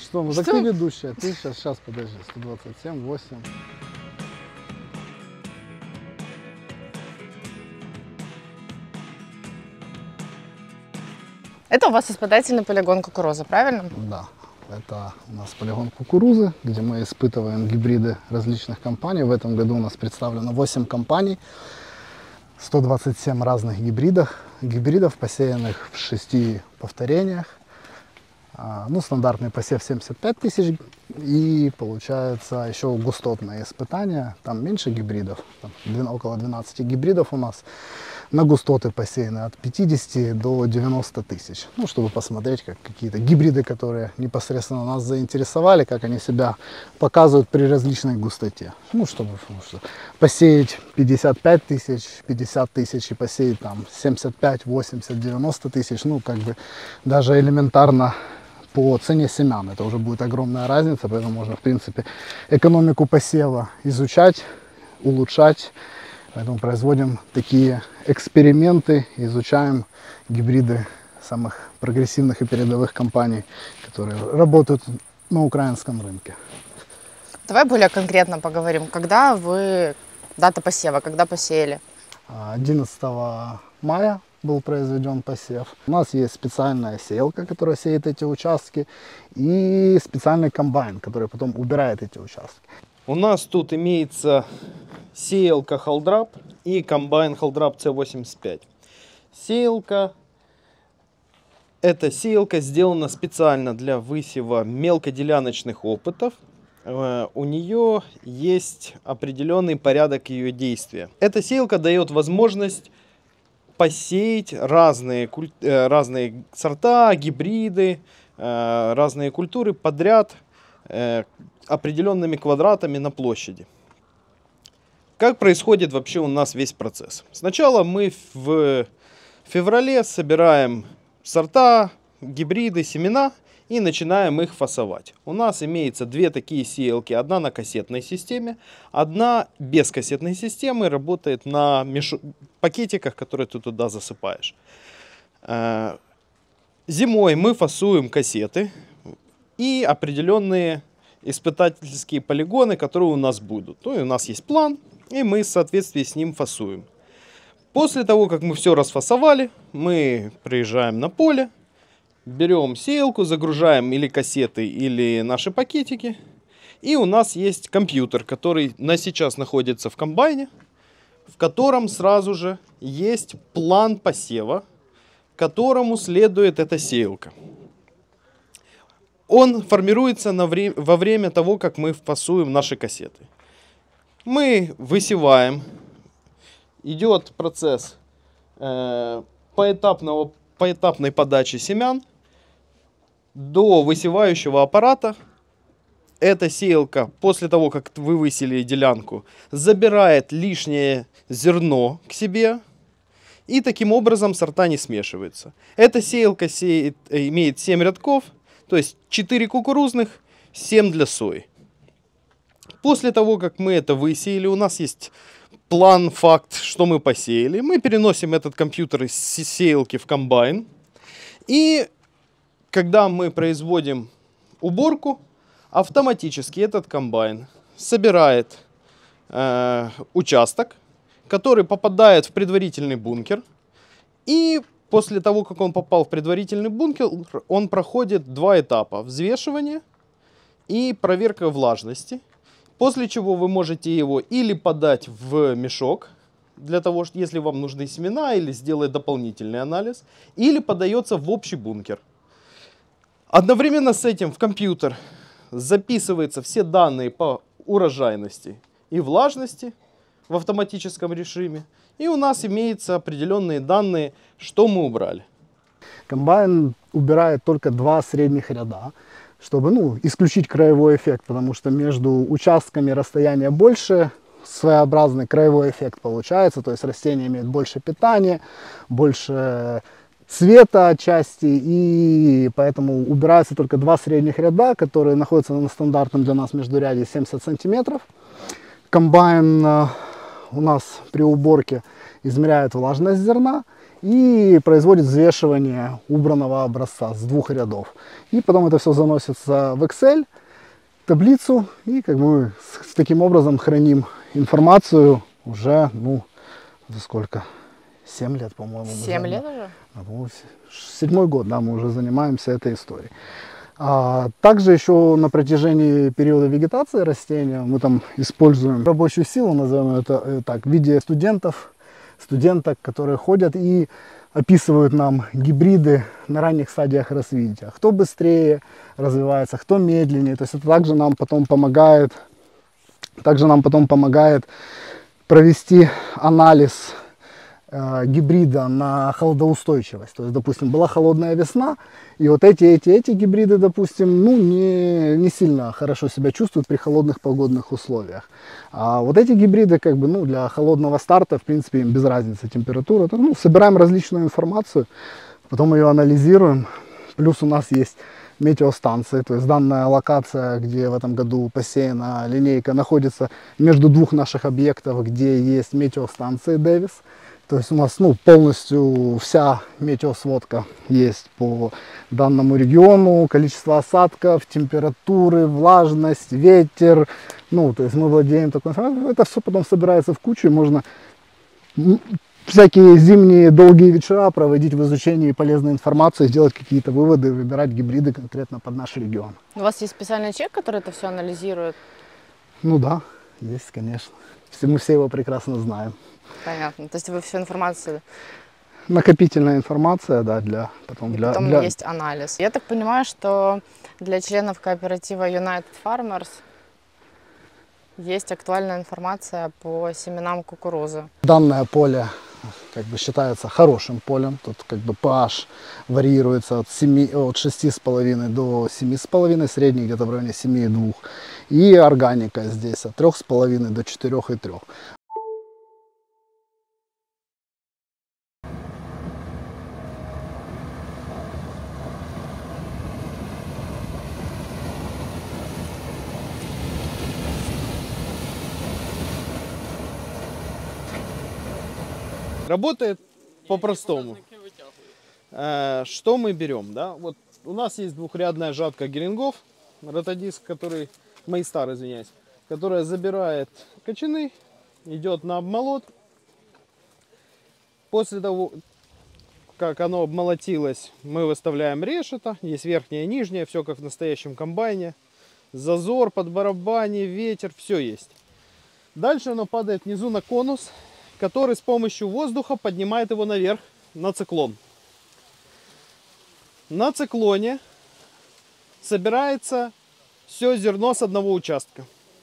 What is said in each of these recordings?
Что, мужики ведущие? Ты сейчас, подожди, 127, 8. Это у вас испытательный полигон кукурузы, правильно? Да, это у нас полигон кукурузы, где мы испытываем гибриды различных компаний. В этом году у нас представлено 8 компаний, 127 разных гибридов, посеянных в 6 повторениях. Ну, стандартный посев 75 тысяч, и получается еще густотное испытание, там меньше гибридов, там около 12 гибридов у нас, на густоты посеяны от 50 до 90 тысяч, ну, чтобы посмотреть, как какие-то гибриды, которые непосредственно нас заинтересовали, как они себя показывают при различной густоте, ну, чтобы посеять 55 тысяч, 50 тысяч и посеять там 75, 80, 90 тысяч, ну, как бы даже элементарно по цене семян. Это уже будет огромная разница, поэтому можно, в принципе, экономику посева изучать, улучшать. Поэтому производим такие эксперименты, изучаем гибриды самых прогрессивных и передовых компаний, которые работают на украинском рынке. Давай более конкретно поговорим. Дата посева, когда посеяли? 11 мая был произведен посев. У нас есть специальная сеялка, которая сеет эти участки, и специальный комбайн, который потом убирает эти участки. У нас тут имеется сеялка Haldrap и комбайн Haldrap C85. Эта сеялка сделана специально для высева мелкоделяночных опытов. У нее есть определенный порядок ее действия. Эта сеялка дает возможность посеять разные сорта, гибриды, разные культуры подряд определенными квадратами на площади. Как происходит вообще у нас весь процесс? Сначала мы в феврале собираем сорта, гибриды, семена и начинаем их фасовать. У нас имеется две такие сеялки. Одна на кассетной системе, одна без кассетной системы, работает на пакетиках, которые ты туда засыпаешь. Зимой мы фасуем кассеты и определенные испытательские полигоны, которые у нас будут. То есть у нас есть план, и мы в соответствии с ним фасуем. После того, как мы все расфасовали, мы приезжаем на поле, берем сеялку, загружаем или кассеты, или наши пакетики. И у нас есть компьютер, который сейчас находится в комбайне, в котором сразу же есть план посева, которому следует эта сеялка. Он формируется во время того, как мы фасуем наши кассеты. Мы высеваем, идет процесс поэтапной подачи семян до высевающего аппарата. Эта сеялка, после того, как вы высели делянку, забирает лишнее зерно к себе, и таким образом сорта не смешиваются. Эта сеялка имеет 7 рядков, то есть 4 кукурузных, 7 для сои. После того, как мы это высеяли, у нас есть план, факт, что мы посеяли. Мы переносим этот компьютер из сеялки в комбайн. И когда мы производим уборку, автоматически этот комбайн собирает участок, который попадает в предварительный бункер. И после того, как он попал в предварительный бункер, он проходит 2 этапа: взвешивание и проверка влажности. После чего вы можете его или подать в мешок, для того, что если вам нужны семена, или сделать дополнительный анализ, или подается в общий бункер. Одновременно с этим в компьютер записываются все данные по урожайности и влажности в автоматическом режиме. И у нас имеются определенные данные, что мы убрали. Комбайн убирает только 2 средних ряда, чтобы исключить краевой эффект, потому что между участками расстояние больше, своеобразный краевой эффект получается, то есть растения имеют больше питания, больше цвета отчасти, и поэтому убираются только 2 средних ряда, которые находятся на стандартном для нас междурядье 70 сантиметров. Комбайн у нас при уборке измеряет влажность зерна и производит взвешивание убранного образца с 2 рядов. И потом это все заносится в Excel, таблицу, и как бы мы таким образом храним информацию уже, ну, за сколько? 7 лет, по-моему. 7 лет уже? По-моему, 7-й год, да, мы уже занимаемся этой историей. Также еще на протяжении периода вегетации растения мы там используем рабочую силу, назовем это так, в виде студенток, которые ходят и описывают нам гибриды на ранних стадиях развития. Кто быстрее развивается, кто медленнее. То есть это также нам потом помогает провести анализ гибрида на холодоустойчивость. То есть, допустим, была холодная весна, и вот эти гибриды, допустим, ну, не сильно хорошо себя чувствуют при холодных погодных условиях. А вот эти гибриды, как бы, ну, для холодного старта, в принципе, им без разницы температура. Ну, собираем различную информацию, потом ее анализируем. Плюс у нас есть метеостанции, то есть данная локация, где в этом году посеяна линейка, находится между 2 наших объектов, где есть метеостанции Дэвис. То есть у нас, ну, полностью вся метеосводка есть по данному региону, количество осадков, температуры, влажность, ветер. Ну, то есть мы владеем такой информацией. Это все потом собирается в кучу, и можно всякие зимние долгие вечера проводить в изучении полезной информации, делать какие-то выводы, выбирать гибриды конкретно под наш регион. У вас есть специальный человек, который это все анализирует? Ну да, есть, конечно. Мы все его прекрасно знаем. Понятно. То есть вы всю информацию... Накопительная информация, да, потом есть анализ. Я так понимаю, что для членов кооператива United Farmers есть актуальная информация по семенам кукурузы. Данное поле как бы считается хорошим полем. Тут как бы pH варьируется от 6,5 до 7,5, средний где-то в районе 7,2. И органика здесь от 3,5 до 4,3. Работает по-простому. Что мы берем, да? Вот у нас есть двухрядная жатка Герингов, ротодиск, который, Мейстар, извиняюсь, которая забирает кочаны, идет на обмолот. После того, как оно обмолотилось, мы выставляем решето. Есть верхнее и нижнее, все как в настоящем комбайне. Зазор под барабане, ветер, все есть. Дальше оно падает внизу на конус, который с помощью воздуха поднимает его наверх, на циклон. На циклоне собирается все зерно с одного участка.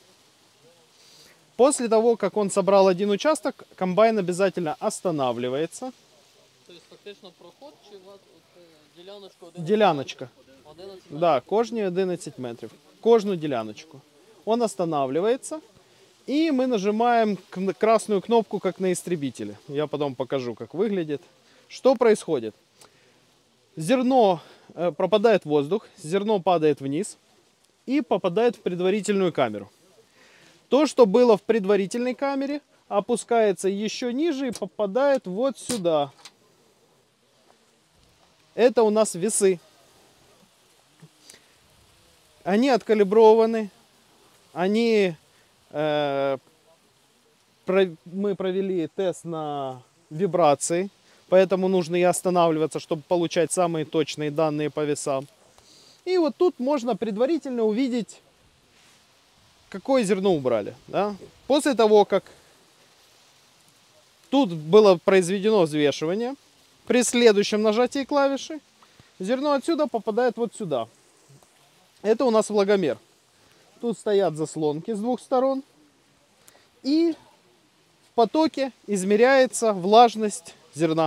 После того, как он собрал один участок, комбайн обязательно останавливается. То есть фактично проход чи діляночку? Діляночка. 11 Да, кожні 11 метрів. Кожну діляночку. Он останавливается. И мы нажимаем красную кнопку, как на истребителе. Я потом покажу, как выглядит. Что происходит? Зерно пропадает в воздух, зерно падает вниз и попадает в предварительную камеру. То, что было в предварительной камере, опускается еще ниже и попадает вот сюда. Это у нас весы. Они откалиброваны, мы провели тест на вибрации, поэтому нужно и останавливаться, чтобы получать самые точные данные по весам. И вот тут можно предварительно увидеть, какое зерно убрали. Да? После того, как тут было произведено взвешивание, при следующем нажатии клавиши зерно отсюда попадает вот сюда. Это у нас влагомер. Тут стоят заслонки с 2 сторон. И в потоке измеряется влажность зерна.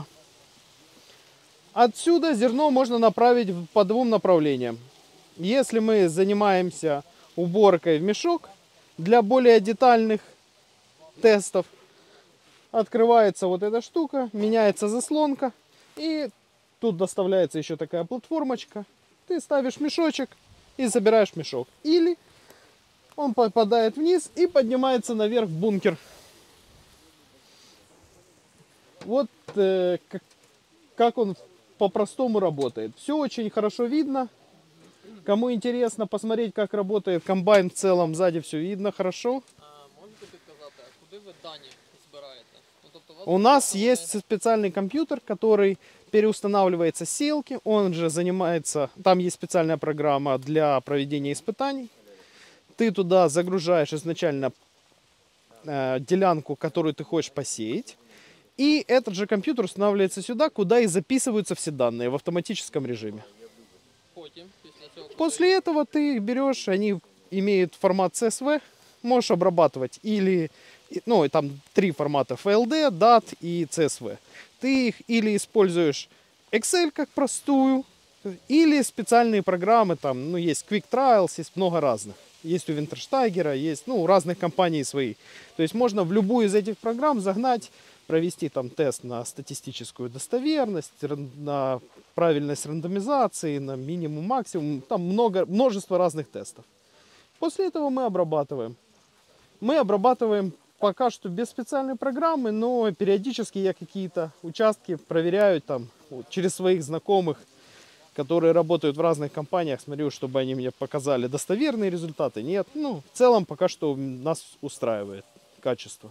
Отсюда зерно можно направить по 2 направлениям. Если мы занимаемся уборкой в мешок, для более детальных тестов открывается вот эта штука, меняется заслонка. И тут доставляется еще такая платформочка. Ты ставишь мешочек и забираешь мешок. Или он попадает вниз и поднимается наверх в бункер. Вот как он по-простому работает. Все очень хорошо видно. Кому интересно посмотреть, как работает комбайн в целом, сзади все видно хорошо. Можете підказати, а куди ви дані збираєте? Ну, тобто, У нас есть специальный компьютер, который переустанавливается с сеялки. Он же занимается, там есть специальная программа для проведения испытаний. Ты туда загружаешь изначально делянку, которую ты хочешь посеять. И этот же компьютер устанавливается сюда, куда и записываются все данные в автоматическом режиме. потім, після цього, После этого ты их берешь, они имеют формат CSV, можешь обрабатывать или, ну, и там 3 формата: FLD, DAT и CSV. Ты их или используешь Excel как простую, или специальные программы, там, ну, есть Quick Trials, есть много разных. Есть у Винтерштайгера, есть, ну, у разных компаний свои. То есть можно в любую из этих программ загнать, провести там тест на статистическую достоверность, на правильность рандомизации, на минимум, максимум. Там множество разных тестов. После этого мы обрабатываем. Мы обрабатываем пока что без специальной программы, но периодически я какие-то участки проверяю там вот, через своих знакомых, которые работают в разных компаниях, смотрю, чтобы они мне показали достоверные результаты. Нет, ну, в целом пока что нас устраивает качество.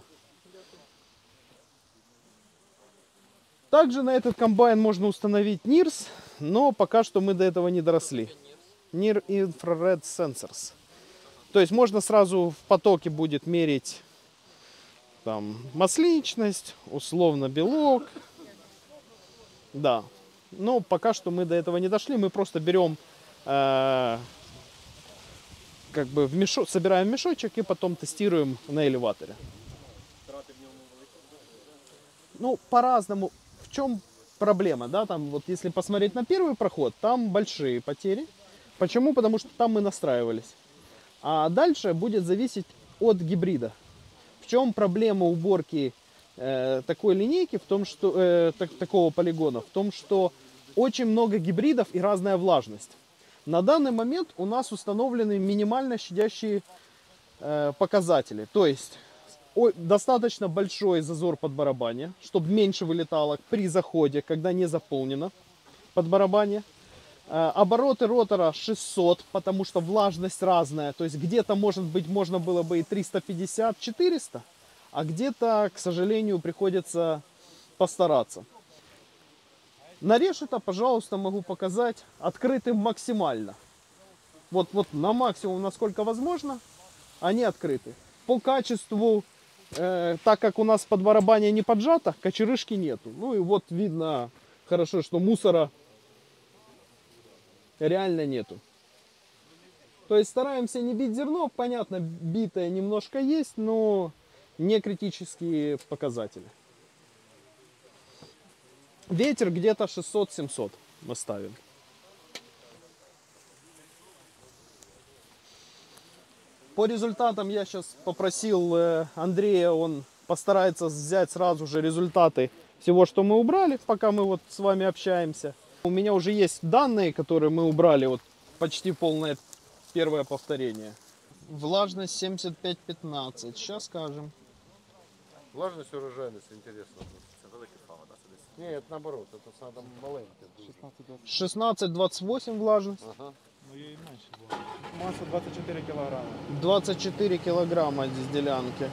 Также на этот комбайн можно установить NIRS, но пока что мы до этого не доросли. Near Infrared Sensors. То есть можно сразу в потоке будет мерить там масличность, условно белок. Да. Но пока что мы до этого не дошли. Мы просто берем, как бы собираем мешочек и потом тестируем на элеваторе. Ну, по-разному. В чем проблема, да? Там вот если посмотреть на первый проход, там большие потери. Почему? Потому что там мы настраивались. А дальше будет зависеть от гибрида. В чем проблема уборки такой линейки, в том, что такого полигона, в том, что очень много гибридов и разная влажность. На данный момент у нас установлены минимально щадящие показатели. То есть достаточно большой зазор под барабане, чтобы меньше вылетало при заходе, когда не заполнено под барабане. Обороты ротора 600, потому что влажность разная. То есть где-то, может быть, можно было бы и 350-400, а где-то, к сожалению, приходится постараться. На решето, пожалуйста, могу показать открытым максимально. Вот на максимум, насколько возможно, они открыты. По качеству, так как у нас под барабане не поджато, кочерышки нету. Ну и вот видно хорошо, что мусора реально нету. То есть стараемся не бить зерно. Понятно, битое немножко есть, но не критические показатели. Ветер где-то 600-700 мы ставим. По результатам я сейчас попросил Андрея, он постарается взять сразу же результаты всего, что мы убрали, пока мы вот с вами общаемся. У меня уже есть данные, которые мы убрали, вот почти полное первое повторение. Влажность 75-15, сейчас скажем. Влажність, урожайність, інтересно. Це велике фава, да? Ні, це наоборот, це надо маленьке. 16-28 влажность. Ага. Ну, її менше було. Маса 24 кілограми. 24 килограмма здесь делянки.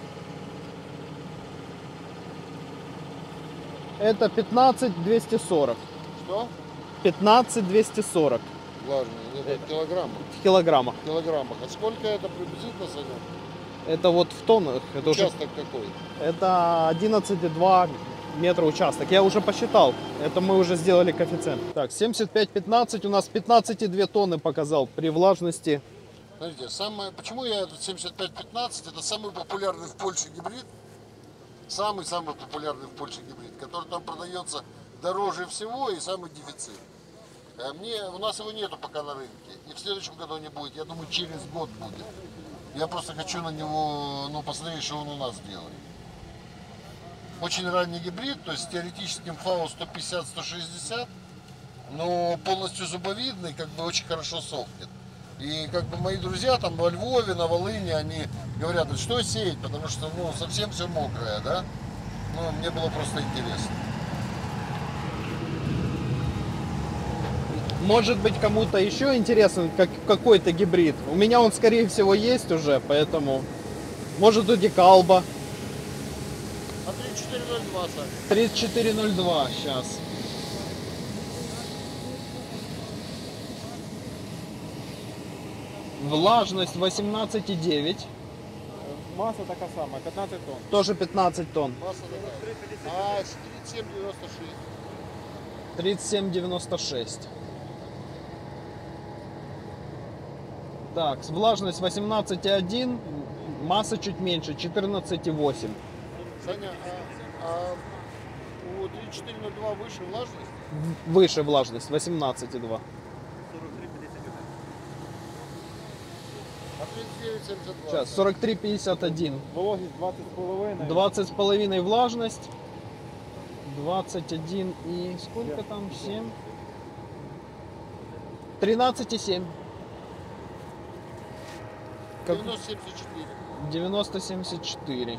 Это 15-240. Що? 15-240 Влажність, это килограмма. килограммов. В килограммах. А сколько это приблизительно сойдет? Это вот в тоннах. Это, уже, Участок какой? это 11,2 метра участок. Я уже посчитал. Это мы уже сделали коэффициент. Так, 75-15 у нас 15,2 тонны показал при влажности. Смотрите, почему я этот 75-15, это самый популярный в Польше гибрид. Самый-самый популярный в Польше гибрид, который там продается дороже всего и самый дефицит. У нас его нету пока на рынке. И в следующем году не будет. Я думаю, через год будет. Я просто хочу на него, посмотреть, что он у нас делает. Очень ранний гибрид, то есть с теоретическим ФАО 150-160, но полностью зубовидный, как бы очень хорошо сохнет. И как бы мои друзья там во Львове, на Волыне, они говорят, что сеять, потому что совсем все мокрое, да? Мне было просто интересно. Может быть, кому-то еще интересен какой-то гибрид. У меня он, скорее всего, есть уже, поэтому... Может, у Декалба. А 3402, Сань. 3402 сейчас. Влажность 18,9. Масса така сама, 15 тонн. Тоже 15 тонн. Масса такая. А 3796. 37,96. Так, влажность 18,1. Масса чуть меньше, 14,8. Саня, а у 3402 выше влажность? Выше влажность, 18,2. А 3972. Сейчас, 43,51. Вологість 20,5. 20,5 влажность. 21 и сколько там? 7? 13,7. 9074. 90,74.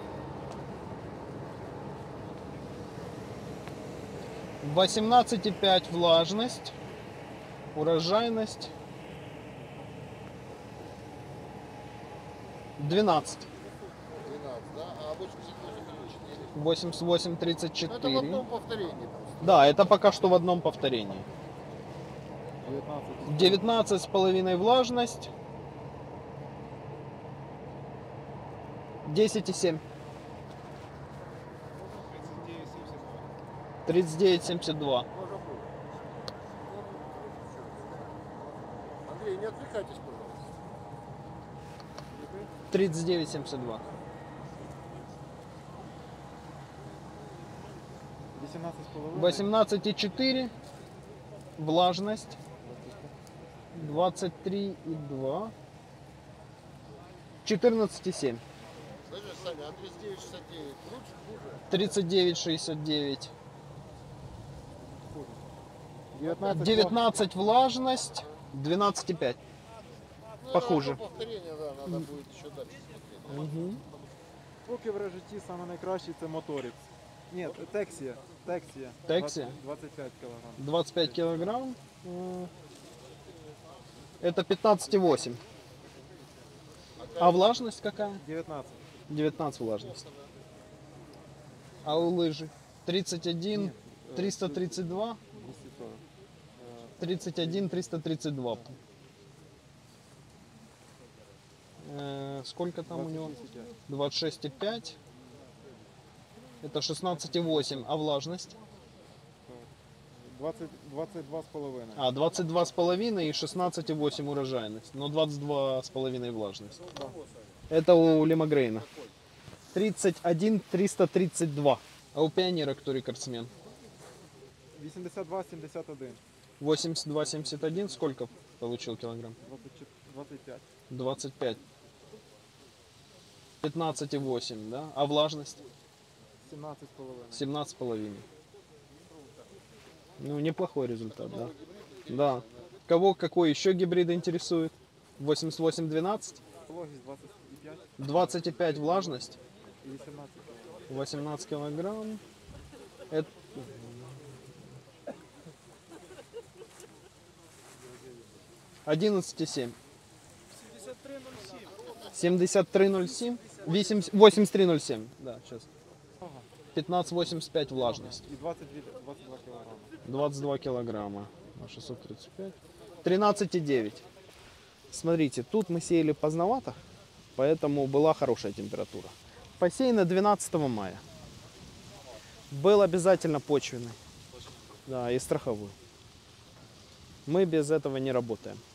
В 18,5 влажность. Урожайность 12. 12, да? А 88,4. 88,34. Ну, это в одном повторении просто. Да, это пока что в одном повторении. 19. 19,5 влажность. 10,7. 39,72. Андрей, не отвлекайтесь, пожалуйста. 39,72. 18,5. 18,4. Влажность 23,2. 14,7. Слышишь, Саня, а 3969 лучше, хуже? 39,69. 19. 19 влажность. 12,5. Ну, Похуже. это повторение, да, надо будет еще дальше смотреть. Поки в житті саме найкращий це моторикс. Ні, Тексія. Тексія. Тексія? 25 кг. 25 килограмм. Это 15,8. А влажность какая? 19. 19 влажность. А у лыжи? 31, 332, 240. 31, 332. Сколько там у него? 26,5. Это 16,8. А влажность? 22,5. А, 22,5 и 16,8 урожайность. Но 22,5 влажность. Это у Лимагрейна. 31, 332. А у Пионера кто рекордсмен? 82,71. 82,71. Сколько получил килограмм? 25. 25. 15,8, да? А влажность? 17,5. 17,5. Ну, неплохой результат, да? Да. Кого какой еще гибрид интересует? 88,12. Вологість 25 20,5 влажность. і 18 кг. 18 килограмм. Это... Одиннадцать и 7. 73,07. 83,07. Да, сейчас. 15,85 влажность. І 22 кг. 22 килограмма. На 635. 13,9. Смотрите, тут мы сеяли поздновато, поэтому была хорошая температура. Посеяно 12 мая. Был обязательно почвенный. Да, и страховой. Мы без этого не работаем.